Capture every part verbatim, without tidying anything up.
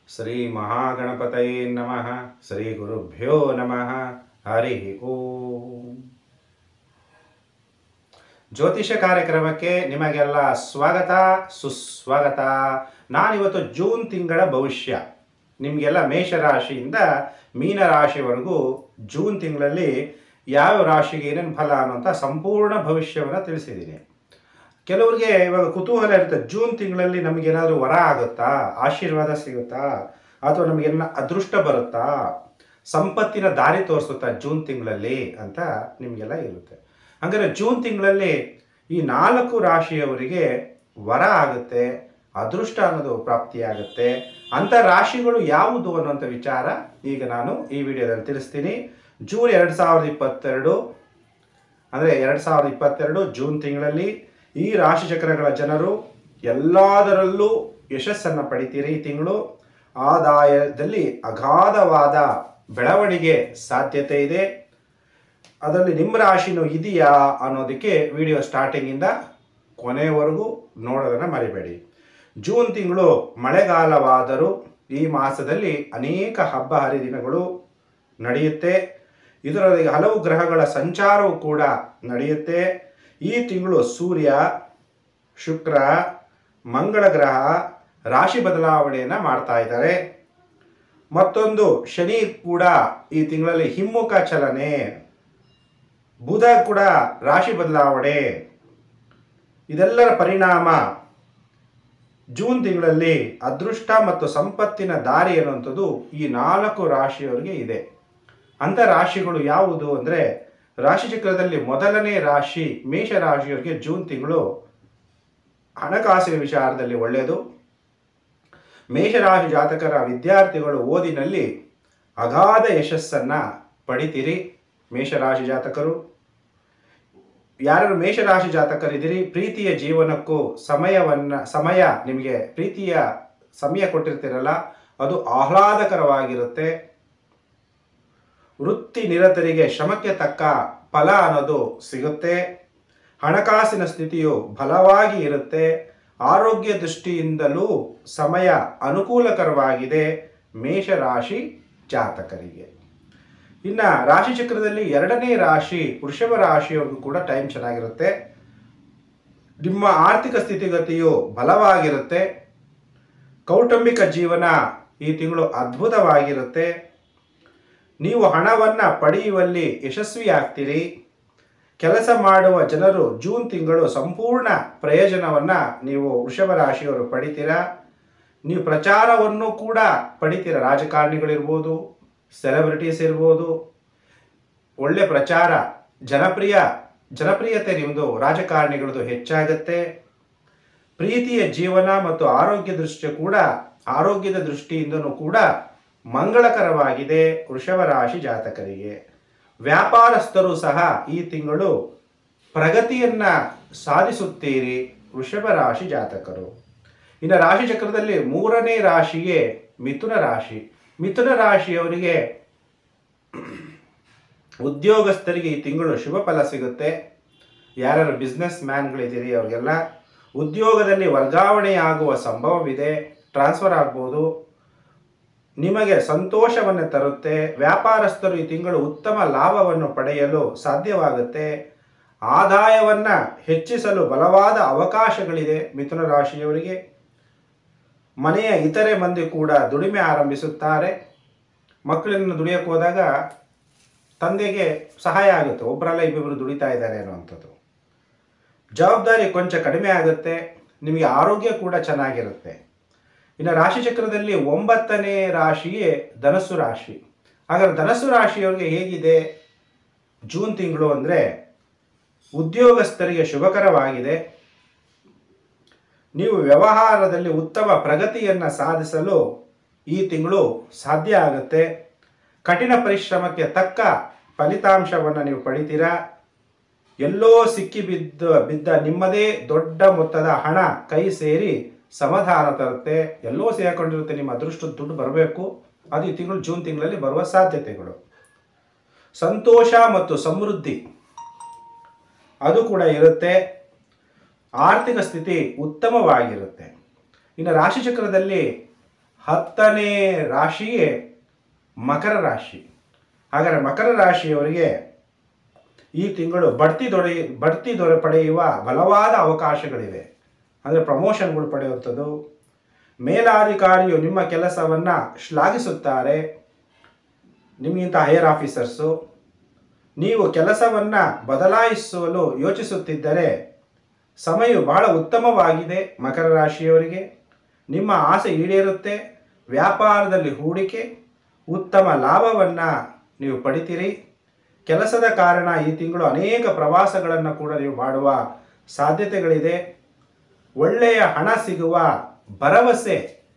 ಶ್ರೀ ಮಹಾಗಣಪತಯೇ ನಮಃ. ಶ್ರೀ ಗುರುಭ್ಯೋ ನಮಃ. ಹರಿ ಓಂ. ಜ್ಯೋತಿಷ ಕಾರ್ಯಕ್ರಮಕ್ಕೆ ನಿಮಗೆಲ್ಲ ಸ್ವಾಗತ ಸುಸ್ವಾಗತ. ನಾನಿವತ್ತು ಜೂನ್ ತಿಂಗಳ ಭವಿಷ್ಯ ನಿಮಗೆಲ್ಲ ಮೇಷರಾಶಿಯಿಂದ ಮೀನರಾಶಿವರೆಗೂ ಜೂನ್ ತಿಂಗಳಲ್ಲಿ ಯಾವ ರಾಶಿಗೆ ಏನೇನು ಫಲ ಅನ್ನೋಂಥ ಸಂಪೂರ್ಣ ಭವಿಷ್ಯವನ್ನು ತಿಳಿಸಿದ್ದೀನಿ. ಕೆಲವರಿಗೆ ಇವಾಗ ಕುತೂಹಲ ಇರುತ್ತೆ, ಜೂನ್ ತಿಂಗಳಲ್ಲಿ ನಮಗೇನಾದರೂ ವರ ಆಗುತ್ತಾ, ಆಶೀರ್ವಾದ ಸಿಗುತ್ತಾ, ಅಥವಾ ನಮಗೇನ ಅದೃಷ್ಟ ಬರುತ್ತಾ, ಸಂಪತ್ತಿನ ದಾರಿ ತೋರಿಸುತ್ತಾ ಜೂನ್ ತಿಂಗಳಲ್ಲಿ ಅಂತ ನಿಮಗೆಲ್ಲ ಇರುತ್ತೆ. ಹಾಗಾದರೆ ಜೂನ್ ತಿಂಗಳಲ್ಲಿ ಈ ನಾಲ್ಕು ರಾಶಿಯವರಿಗೆ ವರ ಆಗುತ್ತೆ, ಅದೃಷ್ಟ ಅನ್ನೋದು ಪ್ರಾಪ್ತಿಯಾಗುತ್ತೆ. ಅಂಥ ರಾಶಿಗಳು ಯಾವುದು ಅನ್ನೋಂಥ ವಿಚಾರ ಈಗ ನಾನು ಈ ವಿಡಿಯೋದಲ್ಲಿ ತಿಳಿಸ್ತೀನಿ. ಜೂನ್ ಎರಡು ಸಾವಿರದ ಇಪ್ಪತ್ತೆರಡು ಅಂದರೆ ಎರಡು ಸಾವಿರದ ಇಪ್ಪತ್ತೆರಡು ಜೂನ್ ತಿಂಗಳಲ್ಲಿ ಈ ರಾಶಿಚಕ್ರಗಳ ಜನರು ಎಲ್ಲದರಲ್ಲೂ ಯಶಸ್ಸನ್ನು ಪಡಿತೀರಿ. ಈ ತಿಂಗಳು ಆದಾಯದಲ್ಲಿ ಅಗಾಧವಾದ ಬೆಳವಣಿಗೆ ಸಾಧ್ಯತೆ ಇದೆ. ಅದರಲ್ಲಿ ನಿಮ್ಮ ರಾಶಿನೂ ಇದೆಯಾ ಅನ್ನೋದಕ್ಕೆ ವಿಡಿಯೋ ಸ್ಟಾರ್ಟಿಂಗಿಂದ ಕೊನೆಯವರೆಗೂ ನೋಡೋದನ್ನು ಮರಿಬೇಡಿ. ಜೂನ್ ತಿಂಗಳು ಮಳೆಗಾಲವಾದರೂ ಈ ಮಾಸದಲ್ಲಿ ಅನೇಕ ಹಬ್ಬ ಹರಿದಿನಗಳು ನಡೆಯುತ್ತೆ. ಇದರೊಂದಿಗೆ ಹಲವು ಗ್ರಹಗಳ ಸಂಚಾರವೂ ಕೂಡ ನಡೆಯುತ್ತೆ. ಈ ತಿಂಗಳು ಸೂರ್ಯ, ಶುಕ್ರ, ಮಂಗಳ ಗ್ರಹ ರಾಶಿ ಬದಲಾವಣೆಯನ್ನು ಮಾಡ್ತಾ ಇದ್ದಾರೆ. ಮತ್ತೊಂದು ಶನಿ ಕೂಡ ಈ ತಿಂಗಳಲ್ಲಿ ಹಿಮ್ಮುಖ ಚಲನೆ, ಬುಧ ಕೂಡ ರಾಶಿ ಬದಲಾವಣೆ. ಇದೆಲ್ಲರ ಪರಿಣಾಮ ಜೂನ್ ತಿಂಗಳಲ್ಲಿ ಅದೃಷ್ಟ ಮತ್ತು ಸಂಪತ್ತಿನ ದಾರಿ ಅನ್ನುವಂಥದ್ದು ಈ ನಾಲ್ಕು ರಾಶಿಯವರಿಗೆ ಇದೆ. ಅಂಥ ರಾಶಿಗಳು ಯಾವುದು ಅಂದರೆ, ರಾಶಿಚಕ್ರದಲ್ಲಿ ಮೊದಲನೇ ರಾಶಿ ಮೇಷರಾಶಿಯವರಿಗೆ ಜೂನ್ ತಿಂಗಳು ಹಣಕಾಸಿನ ವಿಚಾರದಲ್ಲಿ ಒಳ್ಳೆಯದು. ಮೇಷರಾಶಿ ಜಾತಕರ ವಿದ್ಯಾರ್ಥಿಗಳು ಓದಿನಲ್ಲಿ ಅಗಾಧ ಯಶಸ್ಸನ್ನು ಪಡಿತೀರಿ. ಮೇಷರಾಶಿ ಜಾತಕರು ಯಾರು ಮೇಷರಾಶಿ ಜಾತಕರಿದ್ದೀರಿ, ಪ್ರೀತಿಯ ಜೀವನಕ್ಕೂ ಸಮಯವನ್ನು ಸಮಯ ನಿಮಗೆ ಪ್ರೀತಿಯ ಸಮಯ ಕೊಟ್ಟಿರ್ತೀರಲ್ಲ, ಅದು ಆಹ್ಲಾದಕರವಾಗಿರುತ್ತೆ. ವೃತ್ತಿ ನಿರತರಿಗೆ ಶ್ರಮಕ್ಕೆ ತಕ್ಕ ಫಲ ಅನ್ನೋದು ಸಿಗುತ್ತೆ. ಹಣಕಾಸಿನ ಸ್ಥಿತಿಯು ಬಲವಾಗಿ ಇರುತ್ತೆ. ಆರೋಗ್ಯ ದೃಷ್ಟಿಯಿಂದಲೂ ಸಮಯ ಅನುಕೂಲಕರವಾಗಿದೆ ಮೇಷರಾಶಿ ಜಾತಕರಿಗೆ. ಇನ್ನು ರಾಶಿಚಕ್ರದಲ್ಲಿ ಎರಡನೇ ರಾಶಿ ವೃಷಭ ರಾಶಿಯವ್ರಿಗೂ ಕೂಡ ಟೈಮ್ ಚೆನ್ನಾಗಿರುತ್ತೆ. ನಿಮ್ಮ ಆರ್ಥಿಕ ಸ್ಥಿತಿಗತಿಯು ಬಲವಾಗಿರುತ್ತೆ. ಕೌಟುಂಬಿಕ ಜೀವನ ಈ ತಿಂಗಳು ಅದ್ಭುತವಾಗಿರುತ್ತೆ. ನೀವು ಹಣವನ್ನು ಪಡೆಯುವಲ್ಲಿ ಯಶಸ್ವಿಯಾಗ್ತೀರಿ. ಕೆಲಸ ಮಾಡುವ ಜನರು ಜೂನ್ ತಿಂಗಳು ಸಂಪೂರ್ಣ ಪ್ರಯೋಜನವನ್ನು ನೀವು ವೃಷಭ ರಾಶಿಯವರು ಪಡಿತೀರಾ. ನೀವು ಪ್ರಚಾರವನ್ನು ಕೂಡ ಪಡಿತೀರ. ರಾಜಕಾರಣಿಗಳಿರ್ಬೋದು, ಸೆಲೆಬ್ರಿಟೀಸ್ ಇರ್ಬೋದು, ಒಳ್ಳೆ ಪ್ರಚಾರ, ಜನಪ್ರಿಯ ಜನಪ್ರಿಯತೆ ನಿಮ್ಮದು ರಾಜಕಾರಣಿಗಳದ್ದು ಹೆಚ್ಚಾಗುತ್ತೆ. ಪ್ರೀತಿಯ ಜೀವನ ಮತ್ತು ಆರೋಗ್ಯ ದೃಷ್ಟಿ ಕೂಡ ಆರೋಗ್ಯದ ದೃಷ್ಟಿಯಿಂದನೂ ಕೂಡ ಮಂಗಳಕರವಾಗಿದೆ ವೃಷಭ ರಾಶಿ ಜಾತಕರಿಗೆ. ವ್ಯಾಪಾರಸ್ಥರು ಸಹ ಈ ತಿಂಗಳು ಪ್ರಗತಿಯನ್ನು ಸಾಧಿಸುತ್ತೀರಿ ವೃಷಭ ರಾಶಿ ಜಾತಕರು. ಇನ್ನು ರಾಶಿ ಚಕ್ರದಲ್ಲಿ ಮೂರನೇ ರಾಶಿಯೇ ಮಿಥುನ ರಾಶಿ. ಮಿಥುನ ರಾಶಿಯವರಿಗೆ ಉದ್ಯೋಗಸ್ಥರಿಗೆ ಈ ತಿಂಗಳು ಶುಭ ಫಲ ಸಿಗುತ್ತೆ. ಯಾರ್ಯಾರು ಬಿಸ್ನೆಸ್ ಮ್ಯಾನ್ಗಳಿದ್ದೀರಿ ಅವರಿಗೆಲ್ಲ ಉದ್ಯೋಗದಲ್ಲಿ ವರ್ಗಾವಣೆಯಾಗುವ ಸಂಭವವಿದೆ. ಟ್ರಾನ್ಸ್ಫರ್ ಆಗ್ಬೋದು. ನಿಮಗೆ ಸಂತೋಷವನ್ನು ತರುತ್ತೆ. ವ್ಯಾಪಾರಸ್ಥರು ಈ ತಿಂಗಳು ಉತ್ತಮ ಲಾಭವನ್ನು ಪಡೆಯಲು ಸಾಧ್ಯವಾಗುತ್ತೆ. ಆದಾಯವನ್ನು ಹೆಚ್ಚಿಸಲು ಬಲವಾದ ಅವಕಾಶಗಳಿದೆ ಮಿಥುನ ರಾಶಿಯವರಿಗೆ. ಮನೆಯ ಇತರೆ ಮಂದಿ ಕೂಡ ದುಡಿಮೆ ಆರಂಭಿಸುತ್ತಾರೆ. ಮಕ್ಕಳನ್ನು ದುಡಿಯೋಕ್ಕೆ ಹೋದಾಗ ತಂದೆಗೆ ಸಹಾಯ ಆಗುತ್ತೆ, ಒಬ್ಬರಲ್ಲ ಇಬ್ಬರು ದುಡಿತಾ ಇದ್ದಾರೆ ಅನ್ನುವಂಥದ್ದು. ಜವಾಬ್ದಾರಿ ಕೊಂಚ ಕಡಿಮೆ ಆಗುತ್ತೆ. ನಿಮಗೆ ಆರೋಗ್ಯ ಕೂಡ ಚೆನ್ನಾಗಿರುತ್ತೆ. ಇನ್ನು ರಾಶಿಚಕ್ರದಲ್ಲಿ ಒಂಬತ್ತನೇ ರಾಶಿಯೇ ಧನಸ್ಸು ರಾಶಿ. ಹಾಗಾದ್ರೆ ಧನಸ್ಸು ರಾಶಿಯವರಿಗೆ ಹೇಗಿದೆ ಜೂನ್ ತಿಂಗಳು ಅಂದರೆ, ಉದ್ಯೋಗಸ್ಥರಿಗೆ ಶುಭಕರವಾಗಿದೆ. ನೀವು ವ್ಯವಹಾರದಲ್ಲಿ ಉತ್ತಮ ಪ್ರಗತಿಯನ್ನು ಸಾಧಿಸಲು ಈ ತಿಂಗಳು ಸಾಧ್ಯ ಆಗುತ್ತೆ. ಕಠಿಣ ಪರಿಶ್ರಮಕ್ಕೆ ತಕ್ಕ ಫಲಿತಾಂಶವನ್ನು ನೀವು ಪಡಿತೀರಾ. ಎಲ್ಲೋ ಸಿಕ್ಕಿ ಬಿದ್ದ ಬಿದ್ದ ನಿಮ್ಮದೇ ದೊಡ್ಡ ಮೊತ್ತದ ಹಣ ಕೈ ಸೇರಿ ಸಮಾಧಾನ ತರುತ್ತೆ. ಎಲ್ಲೋ ಸೇರಿಕೊಂಡಿರುತ್ತೆ. ನಿಮ್ಮ ಅದೃಷ್ಟದ ದುಡ್ಡು ಬರಬೇಕು. ಅದು ಈ ತಿಂಗಳು ಜೂನ್ ತಿಂಗಳಲ್ಲಿ ಬರುವ ಸಾಧ್ಯತೆಗಳು. ಸಂತೋಷ ಮತ್ತು ಸಮೃದ್ಧಿ ಅದು ಕೂಡ ಇರುತ್ತೆ. ಆರ್ಥಿಕ ಸ್ಥಿತಿ ಉತ್ತಮವಾಗಿರುತ್ತೆ. ಇನ್ನು ರಾಶಿಚಕ್ರದಲ್ಲಿ ಹತ್ತನೇ ರಾಶಿಯೇ ಮಕರ ರಾಶಿ. ಹಾಗಾದರೆ ಮಕರ ರಾಶಿಯವರಿಗೆ ಈ ತಿಂಗಳು ಬಡ್ತಿ ದೊರೆ ಬಡ್ತಿ ದೊರೆ ಪಡೆಯುವ ಬಲವಾದ ಅವಕಾಶಗಳಿವೆ. ಅಂದರೆ ಪ್ರಮೋಷನ್ಗಳು ಪಡೆಯುವಂಥದ್ದು. ಮೇಲಾಧಿಕಾರಿಯು ನಿಮ್ಮ ಕೆಲಸವನ್ನು ಶ್ಲಾಘಿಸುತ್ತಾರೆ, ನಿಮಗಿಂತ ಹೈಯರ್ ಆಫೀಸರ್ಸು. ನೀವು ಕೆಲಸವನ್ನು ಬದಲಾಯಿಸಲು ಯೋಚಿಸುತ್ತಿದ್ದರೆ ಸಮಯವು ಬಹಳ ಉತ್ತಮವಾಗಿದೆ. ಮಕರ ರಾಶಿಯವರಿಗೆ ನಿಮ್ಮ ಆಸೆ ಈಡೇರುತ್ತೆ. ವ್ಯಾಪಾರದಲ್ಲಿ ಹೂಡಿಕೆ, ಉತ್ತಮ ಲಾಭವನ್ನು ನೀವು ಪಡಿತೀರಿ. ಕೆಲಸದ ಕಾರಣ ಈ ತಿಂಗಳು ಅನೇಕ ಪ್ರವಾಸಗಳನ್ನು ಕೂಡ ನೀವು ಮಾಡುವ ಸಾಧ್ಯತೆಗಳಿದೆ. ಒಳ್ಳೆಯ ಹಣ ಸಿಗುವ ಭರವಸೆ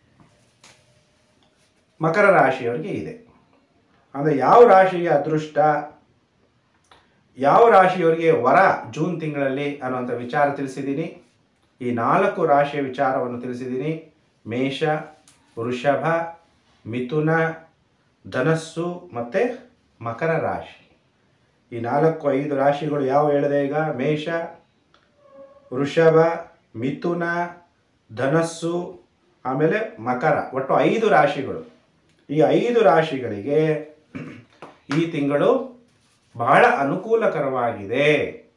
ಮಕರ ರಾಶಿಯವರಿಗೆ ಇದೆ. ಅಂದರೆ ಯಾವ ರಾಶಿಯ ಅದೃಷ್ಟ, ಯಾವ ರಾಶಿಯವರಿಗೆ ವರ ಜೂನ್ ತಿಂಗಳಲ್ಲಿ ಅನ್ನುವಂಥ ವಿಚಾರ ತಿಳಿಸಿದ್ದೀನಿ. ಈ ನಾಲ್ಕು ರಾಶಿಯ ವಿಚಾರವನ್ನು ತಿಳಿಸಿದ್ದೀನಿ. ಮೇಷ, ವೃಷಭ, ಮಿಥುನ, ಧನಸ್ಸು ಮತ್ತು ಮಕರ ರಾಶಿ. ಈ ನಾಲ್ಕು ಐದು ರಾಶಿಗಳು ಯಾವ ಹೇಳಿದೆ ಈಗ? ಮೇಷ, ವೃಷಭ, ಮಿಥುನ, ಧನಸ್ಸು, ಆಮೇಲೆ ಮಕರ. ಒಟ್ಟು ಐದು ರಾಶಿಗಳು. ಈ ಐದು ರಾಶಿಗಳಿಗೆ ಈ ತಿಂಗಳು ಬಹಳ ಅನುಕೂಲಕರವಾಗಿದೆ.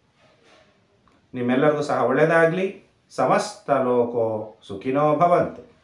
ನಿಮ್ಮೆಲ್ಲರಿಗೂ ಸಹ ಒಳ್ಳೆಯದಾಗಲಿ. ಸಮಸ್ತ ಲೋಕೋ ಸುಖಿನೋ ಭವಂತು.